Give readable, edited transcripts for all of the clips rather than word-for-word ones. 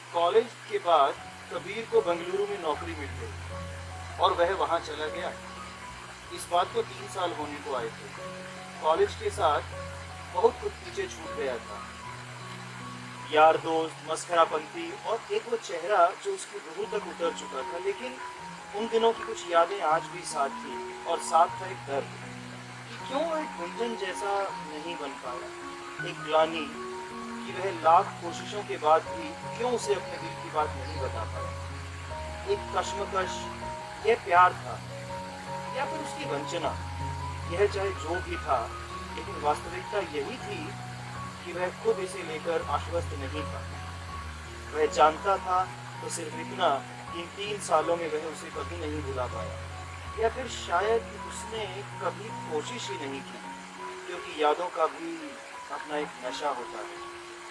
College के बाद कबीर को बेंगलुरु में नौकरी मिल गई और वह वहाँ चला गया। इस बात को 3 साल होने को आए थे। कॉलेज के साथ बहुत कुछ पीछे छूट गया था, यार दोस्त, मस्खरापंती और एक वो चेहरा जो उसकी रूह तक उतर चुका था। लेकिन उन दिनों की कुछ यादें आज भी साथ थी और साथ था एक दर्द कि क्यों एक गुंजन जैसा नहीं बन पाया, एक ग्लानि कि वह लाख कोशिशों के बाद भी क्यों उसे अपने दिल की बात नहीं बता पाया, एक कश्मकश, यह प्यार था या फिर उसकी वंचना। यह चाहे जो भी था, लेकिन वास्तविकता यही थी कि वह खुद इसे लेकर आश्वस्त नहीं था। वह जानता था तो सिर्फ इतना कि इन 3 सालों में वह उसे कभी नहीं भुला पाया, या फिर शायद उसने कभी कोशिश ही नहीं की, क्योंकि यादों का भी अपना एक नशा होता है।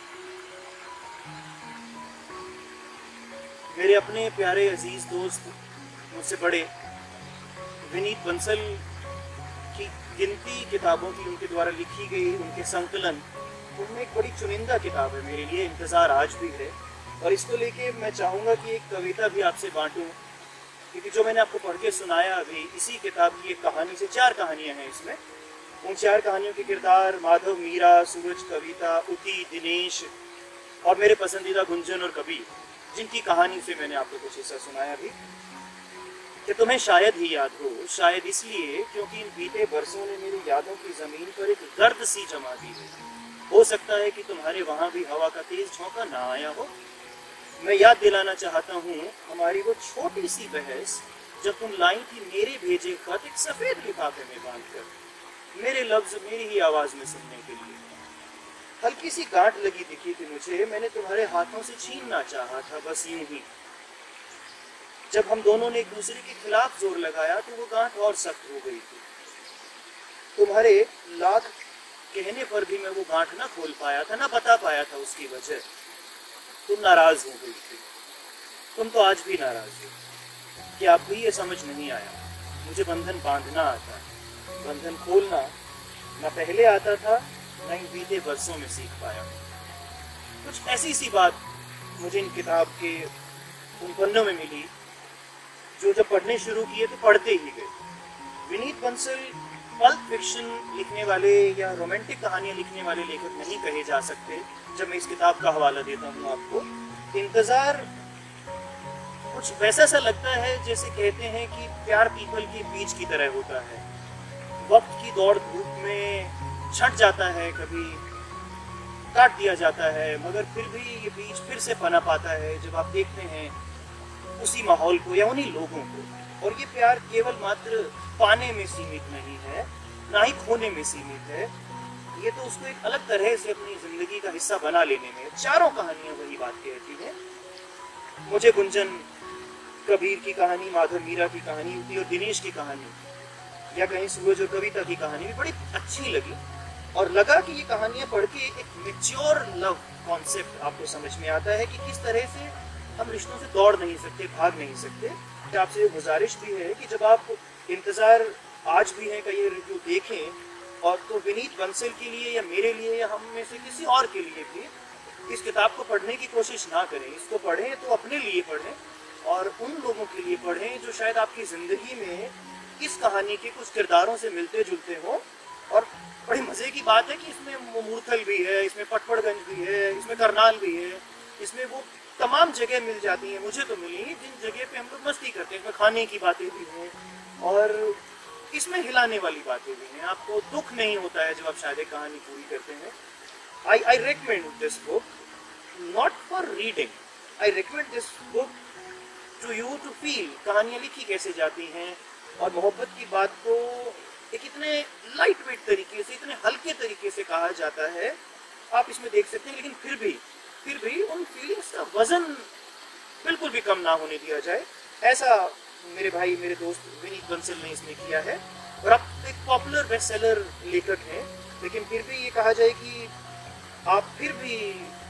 मेरे अपने प्यारे अजीज दोस्त, मुझसे बड़े, विनीत बंसल की गिनती किताबों की उनके द्वारा लिखी गई उनके संकलन, उनमें एक बड़ी चुनिंदा किताब है मेरे लिए, इंतज़ार आज भी है। और इसको लेके मैं चाहूँगा कि एक कविता भी आपसे बांटूं, क्योंकि जो मैंने आपको पढ़ के सुनाया अभी, इसी किताब की एक कहानी से 4 कहानियाँ हैं इसमें। उन 4 कहानियों के किरदार माधव, मीरा, सूरज, कविता, उति, दिनेश और मेरे पसंदीदा गुंजन और कबीर, जिनकी कहानी से मैंने आपको कुछ हिस्सा सुनाया भी, कि तुम्हें शायद ही याद हो। शायद इसलिए क्योंकि इन बीते बरसों ने मेरी यादों की ज़मीन पर एक गर्द सी जमा दी है। हो सकता है कि तुम्हारे वहाँ भी हवा का तेज झोंका ना आया हो। मैं याद दिलाना चाहता हूँ हमारी वो छोटी सी बहस, जब तुम लाई थी मेरे भेजे खत एक सफ़ेद लिफाफे में बांधकर, मेरे लफ्ज मेरी ही आवाज़ में सुनने के लिए। हल्की सी गांठ लगी दिखी थी मुझे, मैंने तुम्हारे हाथों से छीनना चाहा था, बस यूं ही। जब हम दोनों ने एक दूसरे के खिलाफ जोर लगाया तो वो गांठ और सख्त हो गई थी। तुम्हारे लाख कहने पर भी मैं वो गांठ ना खोल पाया था, ना बता पाया था उसकी वजह। तुम नाराज हो गई थी। तुम तो आज भी नाराज हो कि आप भी ये समझ नहीं आया मुझे बंधन बांधना आता है, बंधन खोलना ना पहले आता था, ना इन बीते बरसों में सीख पाया। कुछ ऐसी सी बात मुझे इन किताब के उन पन्नों में मिली जो जब पढ़ने शुरू किए तो पढ़ते ही गए। विनीत बंसल पल्प फिक्शन लिखने वाले या रोमांटिक कहानियां लिखने वाले लेखक नहीं कहे जा सकते। जब मैं इस किताब का हवाला देता हूँ आपको, इंतजार कुछ वैसा सा लगता है जैसे कहते हैं कि प्यार पीपल के बीज की तरह होता है। वक्त की दौड़ धूप में छट जाता है, कभी काट दिया जाता है, मगर फिर भी ये बीज फिर से पनप आता है जब आप देखते हैं उसी माहौल को या उन्हीं लोगों को। और ये प्यार केवल मात्र पाने में सीमित नहीं है, ना ही खोने में सीमित है, ये तो उसको एक अलग तरह से अपनी जिंदगी का हिस्सा बना लेने में। 4 कहानियां वही बात कहती हैं। मुझे गुंजन, कबीर की कहानी, माधव, मीरा की कहानी, उति और दिनेश की कहानी, या कहीं सूरज और कविता की कहानी भी बड़ी अच्छी लगी। और लगा कि ये कहानियां पढ़ के एक मैच्योर लव कॉन्सेप्ट आपको समझ में आता है कि किस तरह से हम रिश्तों से दौड़ नहीं सकते, भाग नहीं सकते। तो आपसे ये गुजारिश भी है कि जब आप इंतज़ार आज भी है का ये रिव्यू देखें, और तो विनीत बंसल के लिए या मेरे लिए या हम में से किसी और के लिए भी इस किताब को पढ़ने की कोशिश ना करें। इसको पढ़ें तो अपने लिए पढ़ें और उन लोगों के लिए पढ़ें जो शायद आपकी ज़िंदगी में इस कहानी के कुछ किरदारों से मिलते जुलते हों। और बड़ी मज़े की बात है कि इसमें मूर्थल भी है, इसमें पटपड़गंज भी है, इसमें करनाल भी है, इसमें वो तमाम जगह मिल जाती हैं। मुझे तो मिली जिन जगह पे हम लोग मस्ती करते हैं। इसमें खाने की बातें भी हैं और इसमें हिलाने वाली बातें भी हैं। आपको दुख नहीं होता है जब आप शायद एक कहानी पूरी करते हैं। I recommend this book not for reading, I recommend this book to you to feel. कहानियाँ लिखी कैसे जाती हैं और मोहब्बत की बात को एक इतने लाइट वेट तरीके से, इतने हल्के तरीके से कहा जाता है, आप इसमें देख सकते हैं। लेकिन फिर भी उन फीलिंग्स का वजन बिल्कुल भी कम ना होने दिया जाए, ऐसा मेरे भाई, मेरे दोस्त विनीत बंसल ने इसमें किया है। और आप एक पॉपुलर बेस्ट सेलर लेखक हैं, लेकिन फिर भी ये कहा जाए कि आप फिर भी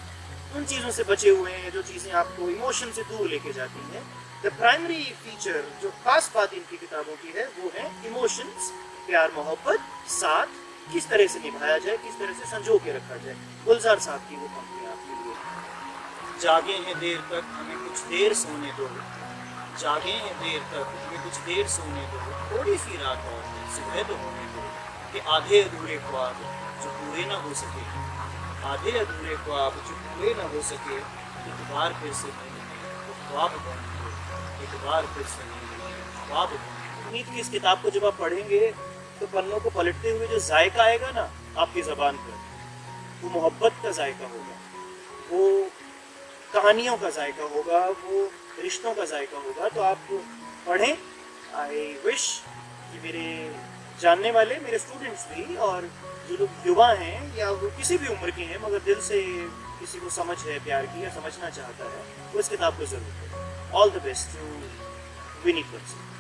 उन चीज़ों से बचे हुए हैं जो चीज़ें आपको इमोशन से दूर लेके जाती हैं। द प्राइमरी फीचर, जो खास बात इनकी किताबों की है, वो है इमोशंस, प्यार मोहब्बत, साथ किस तरह से निभाया जाए, किस तरह से संजो के रखा जाए। गुलजार साहब की वो पंक्तियाँ आपके लिए। जागे हैं देर तक हमें कुछ देर सोने दो, जागे हैं देर तक हमें कुछ देर सोने दो, थोड़ी सी रात और सुबह तो होने दो, कि आधे अधूरे ख्वाब जो पूरे ना हो सके, आधे अधूरे ख्वाब जो पूरे ना हो सके, एक बार फिर से मिलेंगे वो ख्वाब बनेंगे, एक बार फिर से मिलेंगे ख्वाब बनेंगे। उम्मीद की इस किताब को जब आप पढ़ेंगे तो पन्नों को पलटते हुए जो जायका आएगा ना आपकी ज़बान पर, वो मोहब्बत का जायका होगा, वो कहानियों का जायका होगा, वो रिश्तों का जायका होगा। तो आप पढ़ें। आई विश कि मेरे जानने वाले, मेरे स्टूडेंट्स भी, और जो लोग युवा हैं या वो किसी भी उम्र के हैं मगर दिल से किसी को समझ है प्यार की या समझना चाहता है, वो इस किताब को ज़रूर पढ़ें। All the best to Vineet Bansal.